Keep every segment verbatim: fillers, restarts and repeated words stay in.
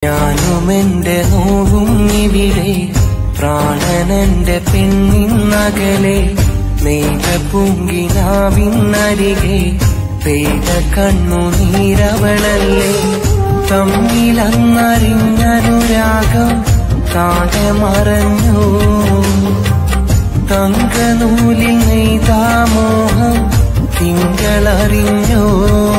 ഞാനുമെന്റെ നോവും ഇവിടെ പ്രാണനന്റെ പെണ്ണിന്നകലെ മേഘപൂങ്കിനാവിന്നരികെ പെയ്ത കണ്ണു നീരവളല്ലേ തമ്മിലന്നറിഞ്ഞനുരാഗം താഴെ മറഞ്ഞു തങ്കനൂലിൽ നെയ്താമോഹം തിങ്കളറിഞ്ഞോ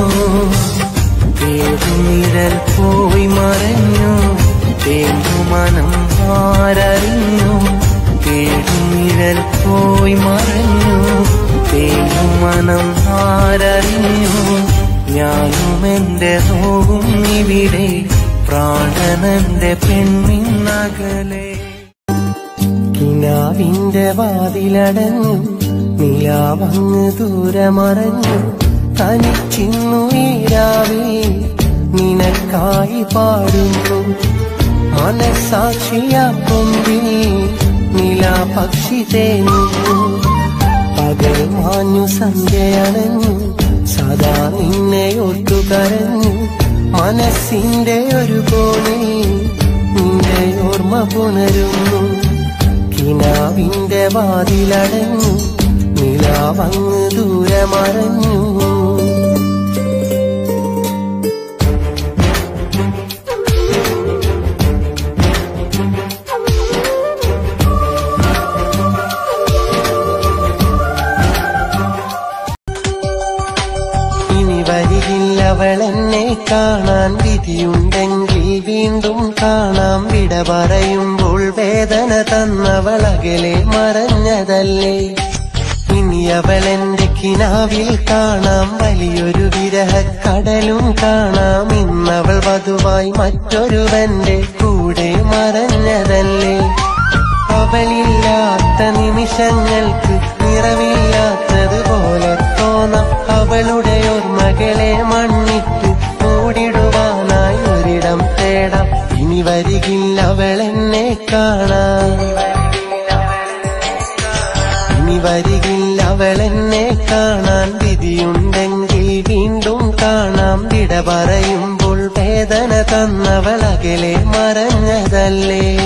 തേടുനിഴൽ പോയി മറഞ്ഞു തേടുമനം ആരറിഞ്ഞു തേടുനിഴൽ പോയി മറഞ്ഞു തേടുമനം ആരറിഞ്ഞു ഞാനുമെന്റെ നോവും ഇവിടെ പ്രാണനന്റെ പെണ്ണിന്നകലെ കിനാവിന്റെ വാതിലടഞ്ഞു നിലാവങ്ങ് ദൂരമറഞ്ഞു തനിച്ചിന്നു ഈരാവേ നിനക്കായി പാടുന്നു മനസാക്ഷിയാക്കൊമ്പി നിലാപക്ഷി തേങ്ങുന്നു പകൽ മാഞ്ഞു സന്ധ്യയണഞ്ഞു സദാ നിന്നെ ഒത്തുകരഞ്ഞു മനസ്സിന്റെ ഒരു കോണി നിന്റെ ഓർമ്മ പുണരുന്നു കിനാവിന്റെ വാതിലടഞ്ഞു നിലാവങ്ങ് ദൂരമറഞ്ഞു ഇനി വരികില്ലവളെന്നെ കാണാൻ വിധിയുണ്ടെങ്കിൽ വീണ്ടും കാണാം വിട പറയുമ്പോൾ വേദന തന്നവളകലെ മറഞ്ഞതല്ലേ ഇനി അവളെന്റെ കിനാവിൽ കാണാം വലിയൊരു വിരഹക്കടലും കാണാം ഇന്നവൾ വധുവായി മറ്റൊരുവന്റെ കൂടെ മറഞ്ഞതല്ലേ അവളില്ലാത്ത നിമിഷങ്ങൾക്ക് നിറവില്ലാത്തതുപോലെ തോന്നാം അവളുടെ ഓർമ്മകളെ മണ്ണിട്ട് മൂടിടുവാനായി ഒരിടം തേടാം ഇനി വരികില്ല അവളെന്നെ കാണാൻ ഇനി വരികില്ല അവളെന്നെ കാണാൻ വിധിയുണ്ടെങ്കിൽ വീണ്ടും കാണാം വിട പറയുമ്പോൾ വേദന തന്നവളകലെ മറഞ്ഞതല്ലേ